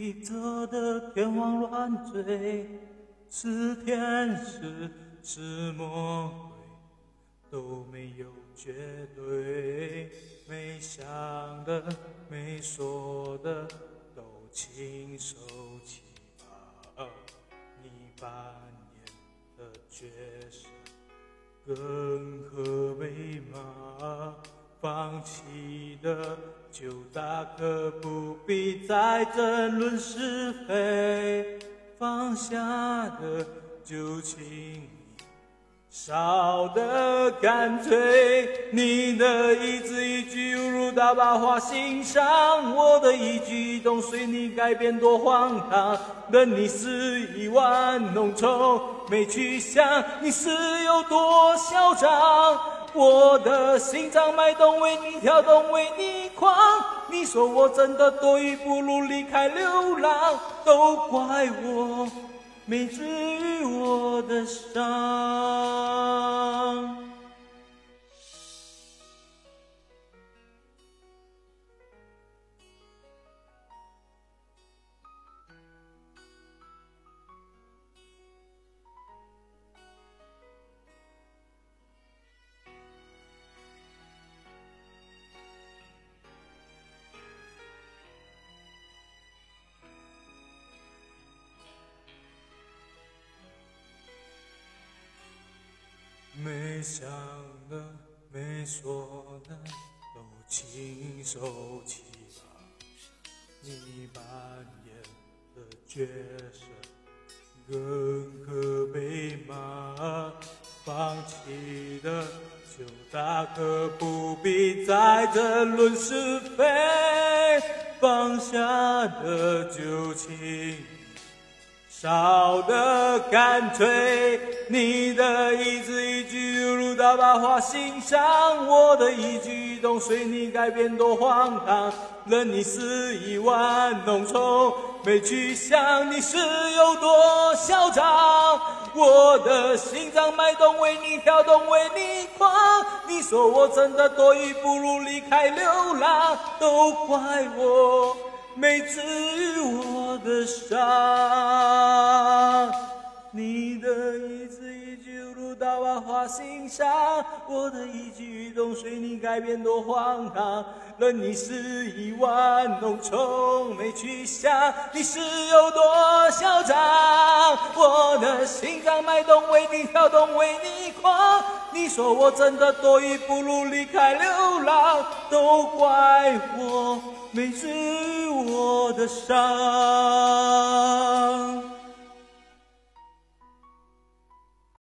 宇宙的天荒乱坠，是天使是魔鬼都没有绝对，没想的没说的都亲手起吧。你扮演的角色更可悲吗？放弃的就大可不必再争论是非，放下的就请你少的干脆。你的一字一句犹如刀疤划心上，我的一举一动随你改变多荒唐，任你肆意玩弄愁没去想你是有多嚣张。我的心脏脉动为你跳动为你狂，你说我真的多余不如离开流浪，都怪我没治愈我的伤。没想的没说的都亲手起吧。你扮演的角色更可悲吗？放弃的就大可不必再争论是非，放下的就请少的干脆。你的一字一句犹如刀疤划心上，我的一举一动随你改变多荒唐，任你肆意玩弄从没去想你是有多嚣张。我的心脏脉动为你跳动为你狂，你说我真的多余不如离开流浪，都怪我没治愈我的伤。你的一字一句如刀疤划心上，我的一举一动随你改变多荒唐，任你肆意玩弄从没去想你是有多嚣张。我的心脏脉动为你跳动为你狂，你说我真的多余不如离开流浪，都怪我没治愈我的伤。